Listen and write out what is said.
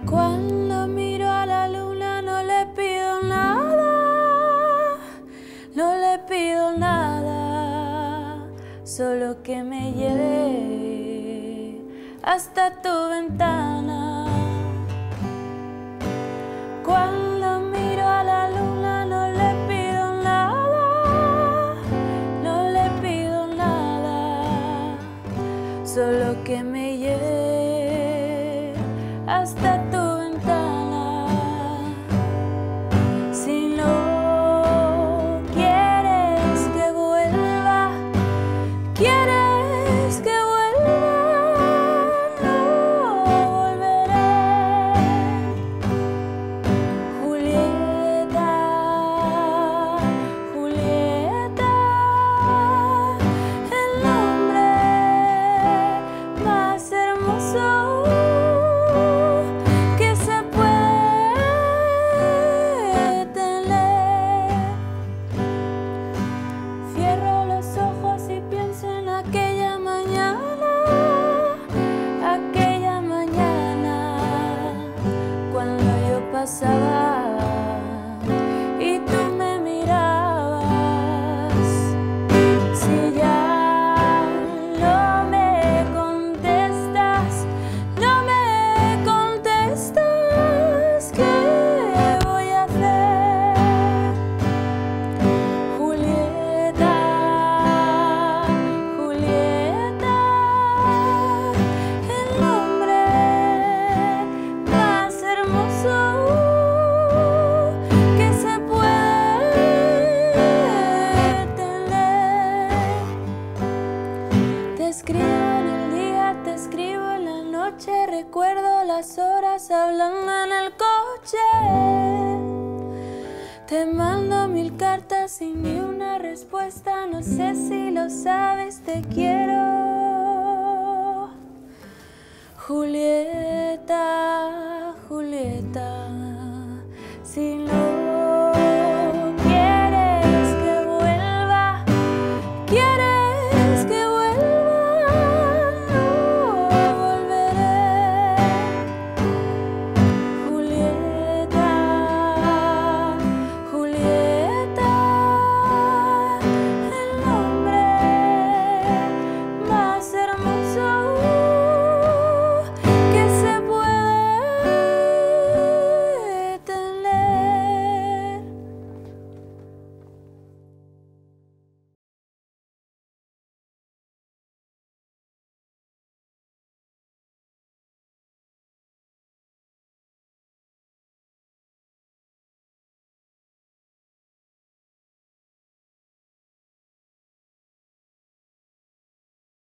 Cuando miro a la luna no le pido nada, no le pido nada, solo que me lleve hasta tu ventana. Cuando miro a la luna no le pido nada, no le pido nada, solo que me lleve hasta tu ventana. Si no quieres que vuelva, quieres que vuelva, no volveré. Julieta, Julieta, el nombre más hermoso que se puede tener. Cierro los ojos y pienso en aquella mañana, cuando yo pasaba y tú me mirabas. Si ya no me contestas, no me contestas, ¿qué voy a hacer? Julieta, Julieta, el nombre más hermoso que se puede tener. Te escribo en el día, te escribo en la noche, recuerdo las horas hablando en el coche. Te mando 1000 cartas sin ni una respuesta, no sé si lo sabes, te quiero.